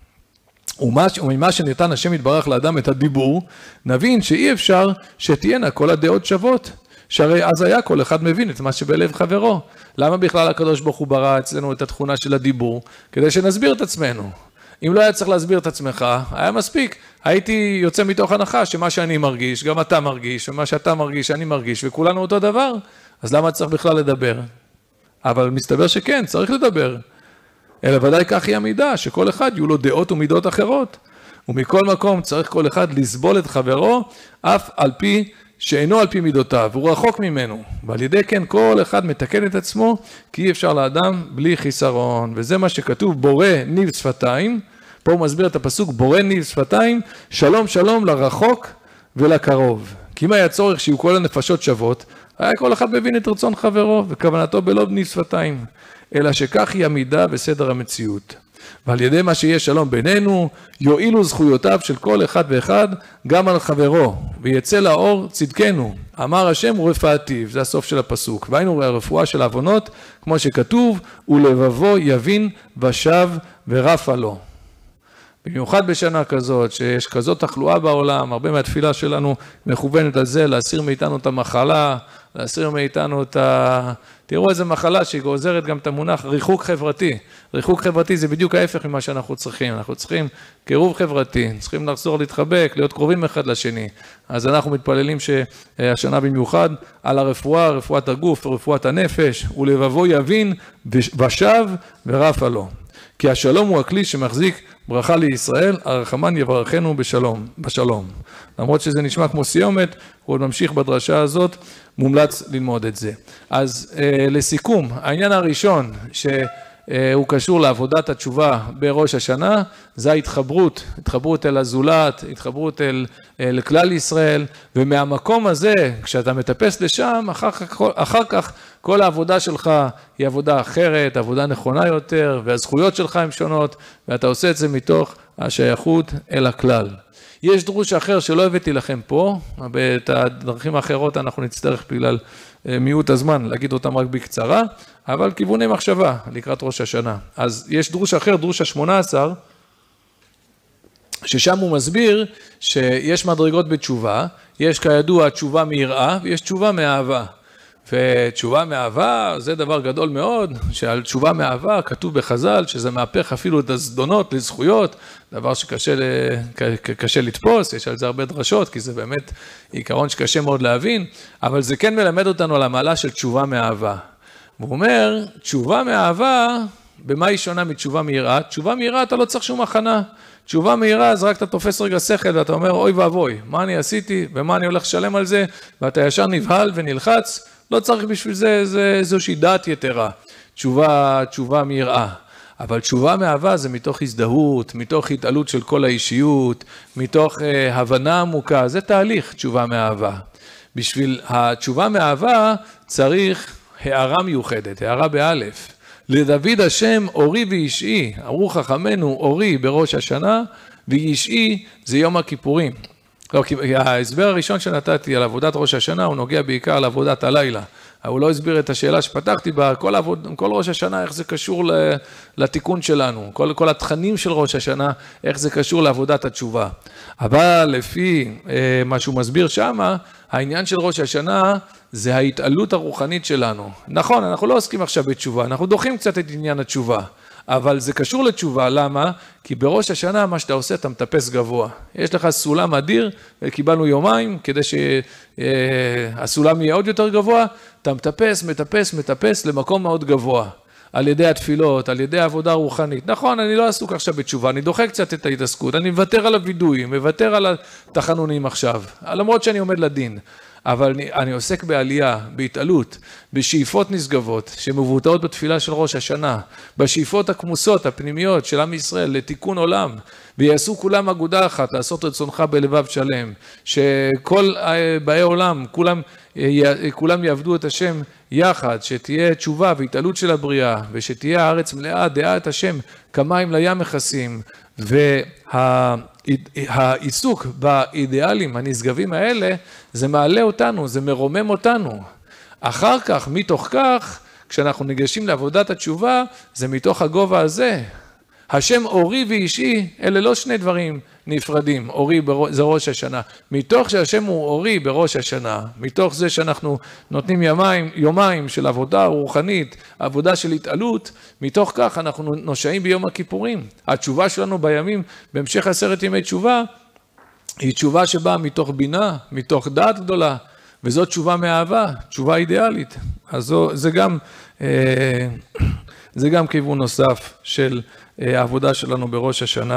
Speaker 1: וממה שניתן השם יתברך לאדם את הדיבור, נבין שאי אפשר שתהיינה כל הדעות שוות. שהרי אז היה כל אחד מבין את מה שבלב חברו. למה בכלל הקדוש ברוך הוא ברא אצלנו את התכונה של הדיבור? כדי שנסביר את עצמנו. אם לא היה צריך להסביר את עצמך, היה מספיק. הייתי יוצא מתוך הנחה שמה שאני מרגיש, גם אתה מרגיש, ומה שאתה מרגיש, אני מרגיש, וכולנו אותו דבר. אז למה צריך בכלל לדבר? אבל מסתבר שכן, צריך לדבר. אלא ודאי כך היא המידה, שכל אחד יהיו לו דעות ומידות אחרות. ומכל מקום צריך כל אחד לסבול את חברו, אף על פי שאינו על פי מידותיו, הוא רחוק ממנו. ועל ידי כן כל אחד מתקן את עצמו, כי אי אפשר לאדם בלי חיסרון. וזה מה שכתוב, בורא ניב שפתיים. פה הוא מסביר את הפסוק, בורא ניב שפתיים, שלום שלום לרחוק ולקרוב. כי אם היה צורך שיהיו כל הנפשות שוות, היה כל אחד מבין את רצון חברו, וכוונתו בלא ניב שפתיים. אלא שכך היא המידה בסדר המציאות. ועל ידי מה שיהיה שלום בינינו, יועילו זכויותיו של כל אחד ואחד, גם על חברו, ויצא לאור צדקנו. אמר השם ורפאתיו, זה הסוף של הפסוק. והיינו הרפואה של העוונות, כמו שכתוב, ולבבו יבין ושב ורפא לו. במיוחד בשנה כזאת, שיש כזאת תחלואה בעולם, הרבה מהתפילה שלנו מכוונת על זה, להסיר מאיתנו את המחלה, להסיר מאיתנו את ה... תראו איזה מחלה שהיא גוזרת גם את המונח ריחוק חברתי. ריחוק חברתי זה בדיוק ההפך ממה שאנחנו צריכים. אנחנו צריכים קירוב חברתי, צריכים לחזור להתחבק, להיות קרובים אחד לשני. אז אנחנו מתפללים שהשנה במיוחד על הרפואה, רפואת הגוף, רפואת הנפש, ולבבו יבין ושב ורפא לו. כי השלום הוא הכלי שמחזיק ברכה לישראל, הרחמן יברכנו בשלום, בשלום. למרות שזה נשמע כמו סיומת, הוא עוד ממשיך בדרשה הזאת, מומלץ ללמוד את זה. אז אה, לסיכום, העניין הראשון שהוא קשור לעבודת התשובה בראש השנה, זה ההתחברות, התחברות אל הזולת, התחברות אל, אל כלל ישראל, ומהמקום הזה, כשאתה מטפס לשם, אחר כך, אחר כך כל העבודה שלך היא עבודה אחרת, עבודה נכונה יותר, והזכויות שלך הן שונות, ואתה עושה את זה מתוך השייכות אל הכלל. יש דרוש אחר שלא הבאתי לכם פה, את הדרכים האחרות אנחנו נצטרך בגלל מיעוט הזמן להגיד אותם רק בקצרה, אבל כיווני מחשבה לקראת ראש השנה. אז יש דרוש אחר, דרוש השמונה עשר, ששם הוא מסביר שיש מדרגות בתשובה, יש כידוע תשובה מיראה ויש תשובה מאהבה. ותשובה מאהבה זה דבר גדול מאוד, שעל תשובה מאהבה כתוב בחז"ל שזה מהפך אפילו את הזדונות לזכויות, דבר שקשה קשה לתפוס, יש על זה הרבה דרשות, כי זה באמת עיקרון שקשה מאוד להבין, אבל זה כן מלמד אותנו על המעלה של תשובה מאהבה. הוא אומר, תשובה מאהבה, במה היא שונה מתשובה מיראה? תשובה מיראה אתה לא צריך שום הכנה. תשובה מהירה, אז רק אתה תופס רגע שכל ואתה אומר, אוי ואבוי, מה אני עשיתי ומה אני הולך לשלם על זה, ואתה ישר נבהל ונלחץ, לא צריך בשביל זה, זה איזושהי דעת יתרה, תשובה, תשובה מיראה. אבל תשובה מאהבה זה מתוך הזדהות, מתוך התעלות של כל האישיות, מתוך uh, הבנה עמוקה, זה תהליך תשובה מאהבה. בשביל התשובה מאהבה צריך הערה מיוחדת, הערה באלף. לדוד השם אורי וישעי, אמרו חכמינו אורי בראש השנה, וישעי זה יום הכיפורים. לא, כי ההסבר הראשון שנתתי על עבודת ראש השנה, הוא נוגע בעיקר לעבודת הלילה. הוא לא הסביר את השאלה שפתחתי בה, כל, עבוד, כל ראש השנה, איך זה קשור לתיקון שלנו, כל, כל התכנים של ראש השנה, איך זה קשור לעבודת התשובה. אבל לפי אה, מה שהוא מסביר שמה, העניין של ראש השנה זה ההתעלות הרוחנית שלנו. נכון, אנחנו לא עוסקים עכשיו בתשובה, אנחנו דוחים קצת את עניין התשובה. אבל זה קשור לתשובה, למה? כי בראש השנה מה שאתה עושה, אתה מטפס גבוה. יש לך סולם אדיר, וקיבלנו יומיים, כדי שהסולם יהיה עוד יותר גבוה, אתה מטפס, מטפס, מטפס למקום מאוד גבוה. על ידי התפילות, על ידי העבודה הרוחנית. נכון, אני לא עסוק עכשיו בתשובה, אני דוחה קצת את ההתעסקות, אני מוותר על הוידויים, מוותר על התחנונים עכשיו, למרות שאני עומד לדין. אבל אני, אני עוסק בעלייה, בהתעלות, בשאיפות נשגבות שמבוטאות בתפילה של ראש השנה, בשאיפות הכמוסות הפנימיות של עם ישראל לתיקון עולם, ויעשו כולם אגודה אחת לעשות רצונך בלבב שלם, שכל באי עולם כולם, כולם יעבדו את השם יחד, שתהיה תשובה והתעלות של הבריאה, ושתהיה הארץ מלאה דעה את השם כמים לים מכסים, והעיסוק באידיאלים הנשגבים האלה זה מעלה אותנו, זה מרומם אותנו. אחר כך, מתוך כך, כשאנחנו ניגשים לעבודת התשובה, זה מתוך הגובה הזה. השם אורי ואישי, אלה לא שני דברים נפרדים, אורי זה ראש השנה. מתוך שהשם הוא אורי בראש השנה, מתוך זה שאנחנו נותנים יומיים, יומיים של עבודה רוחנית, עבודה של התעלות, מתוך כך אנחנו נושעים ביום הכיפורים. התשובה שלנו בימים, בהמשך עשרת ימי תשובה, היא תשובה שבאה מתוך בינה, מתוך דעת גדולה, וזאת תשובה מאהבה, תשובה אידיאלית. אז זו, זה גם, זה גם כיוון נוסף של העבודה שלנו בראש השנה.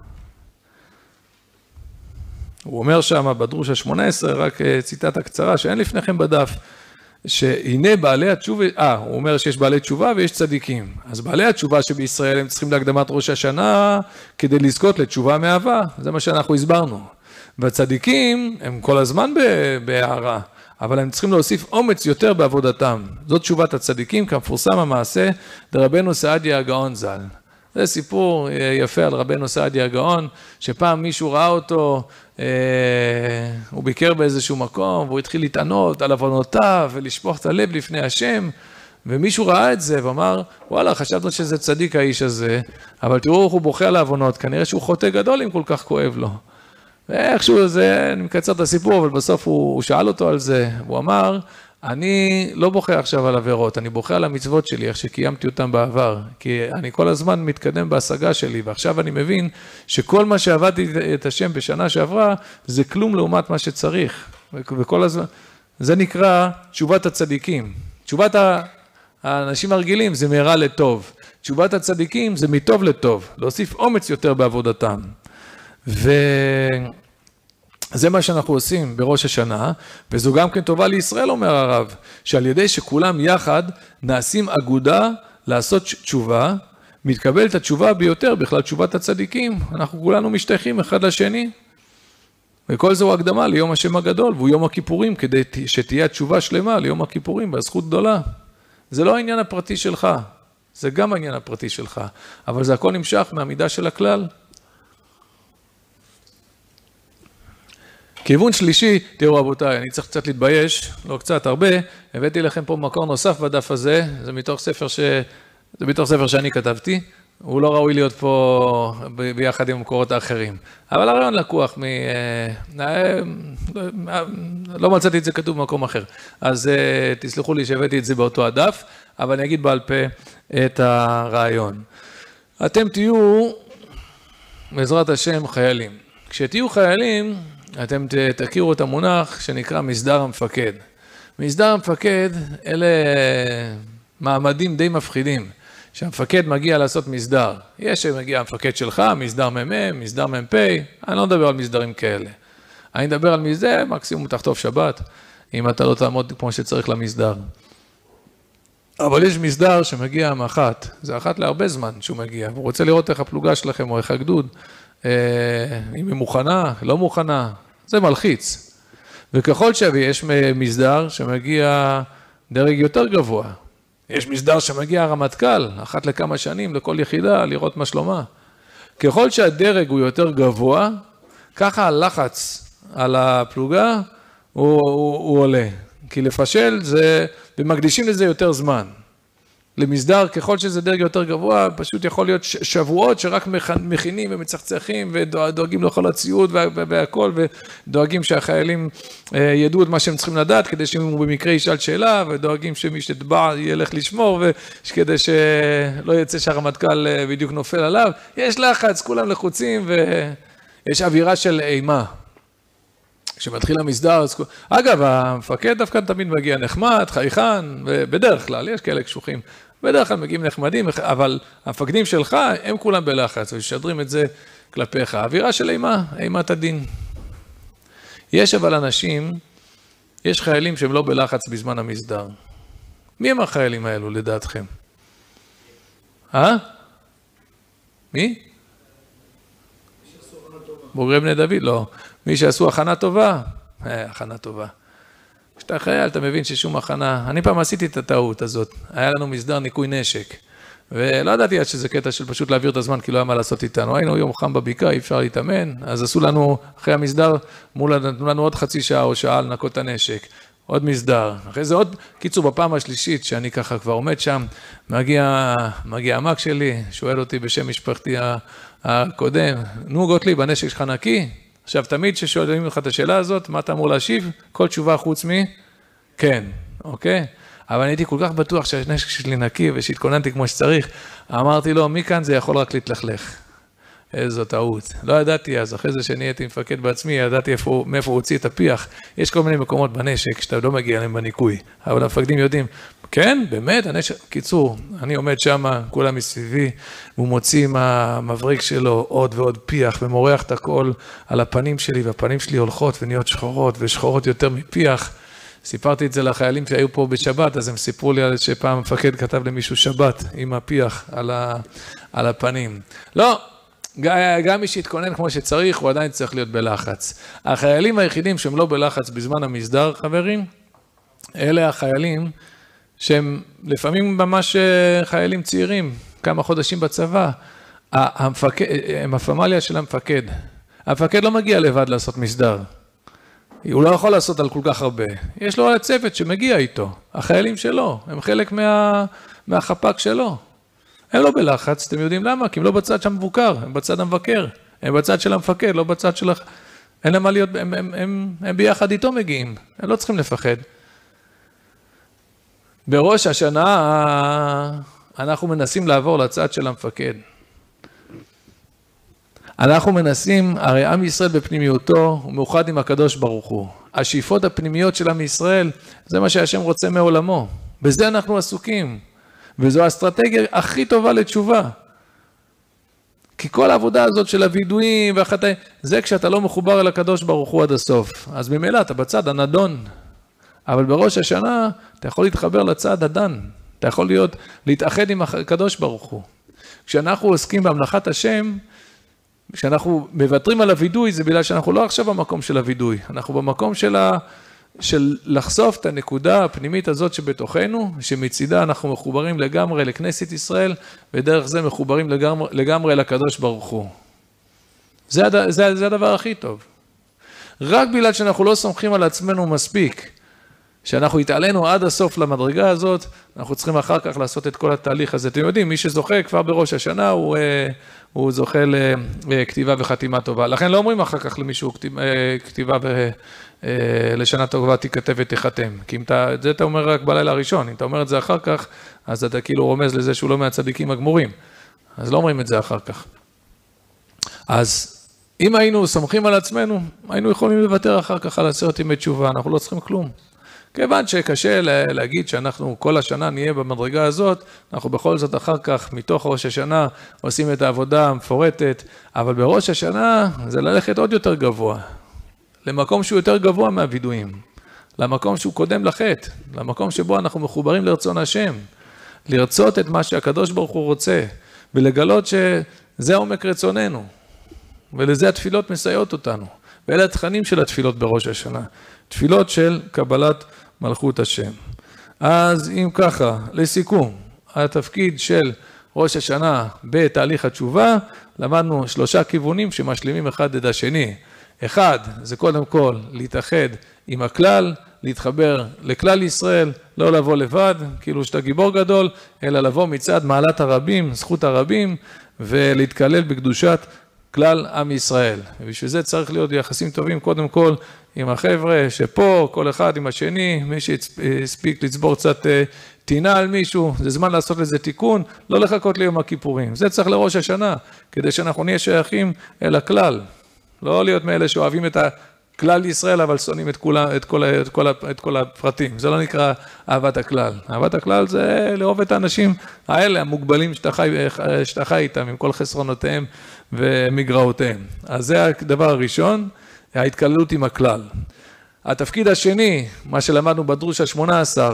Speaker 1: הוא אומר שם בדרוש ה-שמונה עשרה, רק ציטטה קצרה שאין לפניכם בדף, שהנה בעלי התשובה, אה, הוא אומר שיש בעלי תשובה ויש צדיקים. אז בעלי התשובה שבישראל הם צריכים להקדמת ראש השנה כדי לזכות לתשובה מאהבה, זה מה שאנחנו הסברנו. והצדיקים הם כל הזמן בהערה, אבל הם צריכים להוסיף אומץ יותר בעבודתם. זאת תשובת הצדיקים, כמפורסם המעשה דרבנו סעדיה הגאון ז"ל. זה סיפור יפה על רבנו סעדיה הגאון, שפעם מישהו ראה אותו, אה, הוא ביקר באיזשהו מקום, והוא התחיל להתענות על עוונותיו ולשפוך את הלב לפני השם, ומישהו ראה את זה ואמר, וואלה, חשבנו שזה צדיק האיש הזה, אבל תראו איך הוא בוכה על העוונות, כנראה שהוא חוטא גדול אם כל כך כואב לו. ואיכשהו זה, אני מקצר את הסיפור, אבל בסוף הוא, הוא שאל אותו על זה, הוא אמר, אני לא בוכה עכשיו על עבירות, אני בוכה על המצוות שלי, איך שקיימתי אותם בעבר, כי אני כל הזמן מתקדם בהשגה שלי, ועכשיו אני מבין שכל מה שעבדתי את השם בשנה שעברה, זה כלום לעומת מה שצריך, וכל הזמן, זה נקרא תשובת הצדיקים. תשובת האנשים הרגילים זה מהרה לטוב, תשובת הצדיקים זה מטוב לטוב, להוסיף אומץ יותר בעבודתם. וזה מה שאנחנו עושים בראש השנה, וזו גם כן טובה לישראל, אומר הרב, שעל ידי שכולם יחד נעשים אגודה לעשות תשובה, מתקבלת התשובה ביותר, בכלל תשובת הצדיקים, אנחנו כולנו משתייכים אחד לשני, וכל זו הקדמה ליום השם הגדול, והוא יום הכיפורים, כדי שתהיה תשובה שלמה ליום הכיפורים, והזכות גדולה. זה לא העניין הפרטי שלך, זה גם העניין הפרטי שלך, אבל זה הכל נמשך מהמידה של הכלל. כיוון שלישי, תראו רבותיי, אני צריך קצת להתבייש, לא קצת, הרבה, הבאתי לכם פה מקור נוסף בדף הזה, זה מתוך ספר, ש... זה מתוך ספר שאני כתבתי, הוא לא ראוי להיות פה ביחד עם המקורות האחרים, אבל הרעיון לקוח מ... לא מצאתי את זה כתוב במקום אחר, אז תסלחו לי שהבאתי את זה באותו הדף, אבל אני אגיד בעל פה את הרעיון. אתם תהיו, בעזרת השם, חיילים. כשתהיו חיילים, אתם תכירו את המונח שנקרא מסדר המפקד. מסדר המפקד, אלה מעמדים די מפחידים, שהמפקד מגיע לעשות מסדר. יש שמגיע המפקד שלך, מסדר מ"מ, מסדר מ"פ, אני לא מדבר על מסדרים כאלה. אני מדבר על מסדר, מקסימום תחטוף שבת, אם אתה לא תעמוד כמו שצריך למסדר. אבל יש מסדר שמגיע מאחת, זה אחת להרבה זמן שהוא מגיע, והוא רוצה לראות איך הפלוגה שלכם או איך הגדוד, אם היא מוכנה, לא מוכנה, זה מלחיץ. וככל שיש מסדר שמגיע דרג יותר גבוה, יש מסדר שמגיע הרמטכ"ל, אחת לכמה שנים לכל יחידה, לראות מה שלומה. ככל שהדרג הוא יותר גבוה, ככה הלחץ על הפלוגה הוא, הוא, הוא עולה. כי לפשל זה, ומקדישים לזה יותר זמן. למסדר, ככל שזה דרג יותר גבוה, פשוט יכול להיות שבועות שרק מכינים ומצחצחים ודואגים לכל הציוד והכל, ודואגים שהחיילים ידעו את מה שהם צריכים לדעת, כדי שאם הוא במקרה ישאל שאלה, ודואגים שמי שתטבע ילך לשמור, וכדי שלא יצא שהרמטכ"ל בדיוק נופל עליו. יש לחץ, כולם לחוצים, ויש אווירה של אימה. כשמתחיל המסדר, אגב, המפקד דווקא תמיד מגיע נחמד, חייכן, ובדרך כלל, יש כאלה קשוחים, בדרך כלל מגיעים נחמדים, אבל המפקדים שלך, הם כולם בלחץ, ומשדרים את זה כלפיך. האווירה של אימה, אימת הדין. יש אבל אנשים, יש חיילים שהם לא בלחץ בזמן המסדר. מי הם החיילים האלו לדעתכם? אה? מי? בוגרי בני דוד? לא. מי שעשו הכנה טובה? אה, הכנה טובה. כשאתה חייל, אתה מבין ששום הכנה... אני פעם עשיתי את הטעות הזאת. היה לנו מסדר ניקוי נשק. ולא ידעתי עד שזה קטע של פשוט להעביר את הזמן, כי לא היה מה לעשות איתנו. היינו יום חם בבקעה, אי אפשר להתאמן. אז עשו לנו, אחרי המסדר, מול, נתנו לנו עוד חצי שעה או שעה לנקות את הנשק. עוד מסדר. אחרי זה עוד, קיצור, בפעם השלישית, שאני ככה כבר עומד שם, מגיע, מגיע המק שלי, שואל אותי בשם משפחתי הקודם, נו גוטליב, הנשק שלך נקי? עכשיו, תמיד ששואלים לך את השאלה הזאת, מה אתה אמור להשיב? כל תשובה חוץ מי? כן, אוקיי? אבל אני הייתי כל כך בטוח שהנשק שלי נקי ושהתכוננתי כמו שצריך, אמרתי לו, מכאן זה יכול רק להתלכלך. איזו טעות. לא ידעתי אז, אחרי זה שאני הייתי מפקד בעצמי, ידעתי איפה, מאיפה הוא הוציא את הפיח. יש כל מיני מקומות בנשק שאתה לא מגיע אליהם בניקוי, אבל המפקדים יודעים, כן, באמת, הנשק, קיצור, אני עומד שם, כולם מסביבי, הוא מוציא עם המבריק שלו עוד ועוד פיח, ומורח את הכל על הפנים שלי, והפנים שלי הולכות ונהיות שחורות, ושחורות יותר מפיח. סיפרתי את זה לחיילים שהיו פה בשבת, אז הם סיפרו לי על שפעם המפקד כתב למישהו שבת עם הפיח על, ה, על הפנים. לא, גם מי שהתכונן כמו שצריך, הוא עדיין צריך להיות בלחץ. החיילים היחידים שהם לא בלחץ בזמן המסדר, חברים, אלה החיילים שהם לפעמים ממש חיילים צעירים, כמה חודשים בצבא, המפקד, הם הפמליה של המפקד. המפקד לא מגיע לבד לעשות מסדר. הוא לא יכול לעשות על כל כך הרבה. יש לו הצוות שמגיע איתו. החיילים שלו, הם חלק מה, מהחפ"ק שלו. הם לא בלחץ, אתם יודעים למה? כי הם לא בצד שם מבוקר, הם בצד המבקר. הם בצד של המפקד, לא בצד של... אין להם מה להיות, הם, הם, הם, הם ביחד איתו מגיעים. הם לא צריכים לפחד. בראש השנה אנחנו מנסים לעבור לצד של המפקד. אנחנו מנסים, הרי עם ישראל בפנימיותו הוא מאוחד עם הקדוש ברוך הוא. השאיפות הפנימיות של עם ישראל, זה מה שהשם רוצה מעולמו. בזה אנחנו עסוקים. וזו האסטרטגיה הכי טובה לתשובה. כי כל העבודה הזאת של הוידויים והחטאים, זה כשאתה לא מחובר אל הקדוש ברוך הוא עד הסוף. אז ממילא אתה בצד הנדון. אבל בראש השנה אתה יכול להתחבר לצד הדן. אתה יכול להיות, להתאחד עם הקדוש ברוך הוא. כשאנחנו עוסקים בהמלכת השם, כשאנחנו מוותרים על הוידוי, זה בגלל שאנחנו לא עכשיו במקום של הוידוי. אנחנו במקום של, ה... של לחשוף את הנקודה הפנימית הזאת שבתוכנו, שמצידה אנחנו מחוברים לגמרי לכנסת ישראל, ודרך זה מחוברים לגמרי, לגמרי לקדוש ברוך הוא. זה, הד... זה, זה הדבר הכי טוב. רק בגלל שאנחנו לא סומכים על עצמנו מספיק, שאנחנו התעלינו עד הסוף למדרגה הזאת, אנחנו צריכים אחר כך לעשות את כל התהליך הזה. אתם יודעים, מי שזוכה כבר בראש השנה, הוא, הוא זוכה לכתיבה וחתימה טובה. לכן לא אומרים אחר כך למישהו כתיבה לשנה טובה תיכתב ותחתם. כי אם אתה, את זה אתה אומר רק בלילה הראשון. אם אתה אומר את זה אחר כך, אז אתה כאילו רומז לזה שהוא לא מהצדיקים הגמורים. אז לא אומרים את זה אחר כך. אז אם היינו סומכים על עצמנו, היינו יכולים לוותר אחר כך על עשרת ימי תשובה. אנחנו לא צריכים כלום. כיוון שקשה להגיד שאנחנו כל השנה נהיה במדרגה הזאת, אנחנו בכל זאת אחר כך מתוך ראש השנה עושים את העבודה המפורטת, אבל בראש השנה זה ללכת עוד יותר גבוה, למקום שהוא יותר גבוה מהוידויים, למקום שהוא קודם לחטא, למקום שבו אנחנו מחוברים לרצון השם, לרצות את מה שהקדוש ברוך הוא רוצה, ולגלות שזה עומק רצוננו, ולזה התפילות מסייעות אותנו, ואלה התכנים של התפילות בראש השנה, תפילות של קבלת מלכות השם. אז אם ככה, לסיכום, התפקיד של ראש השנה בתהליך התשובה, למדנו שלושה כיוונים שמשלימים אחד את השני. אחד, זה קודם כל להתאחד עם הכלל, להתחבר לכלל ישראל, לא לבוא לבד, כאילו שאתה גיבור גדול, אלא לבוא מצד מעלת הרבים, זכות הרבים, ולהתקלל בקדושת כלל עם ישראל. ובשביל זה צריך להיות יחסים טובים קודם כל עם החבר'ה שפה, כל אחד עם השני, מי שהספיק לצבור קצת תינה על מישהו, זה זמן לעשות לזה תיקון, לא לחכות ליום הכיפורים. זה צריך לראש השנה, כדי שאנחנו נהיה שייכים אל הכלל. לא להיות מאלה שאוהבים את הכלל ישראל, אבל שונאים את, כולה, את, כל, את, כל, את כל הפרטים. זה לא נקרא אהבת הכלל. אהבת הכלל זה לאהוב את האנשים האלה, המוגבלים שאתה חי, שאתה חי איתם, עם כל חסרונותיהם ומגרעותיהם. אז זה הדבר הראשון, ההתקללות עם הכלל. התפקיד השני, מה שלמדנו בדרוש ה-שמונה עשרה,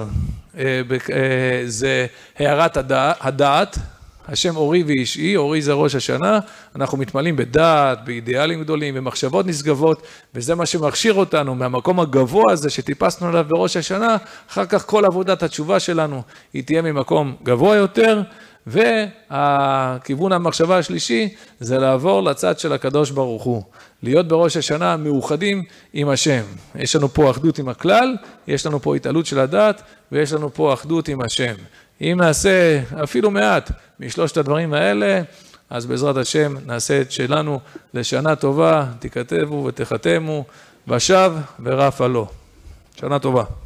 Speaker 1: זה הערת הדעת, השם אורי ואישי, אורי זה ראש השנה, אנחנו מתמלאים בדעת, באידיאלים גדולים, במחשבות נשגבות, וזה מה שמכשיר אותנו מהמקום הגבוה הזה שטיפסנו עליו בראש השנה, אחר כך כל עבודת התשובה שלנו היא תהיה ממקום גבוה יותר, והכיוון המחשבה השלישי זה לעבור לצד של הקדוש ברוך הוא, להיות בראש השנה מאוחדים עם השם. יש לנו פה אחדות עם הכלל, יש לנו פה התעלות של הדעת, ויש לנו פה אחדות עם השם. אם נעשה אפילו מעט משלושת הדברים האלה, אז בעזרת השם נעשה את שלנו לשנה טובה, תכתבו ותחתמו, ושב ורף עלו. שנה טובה.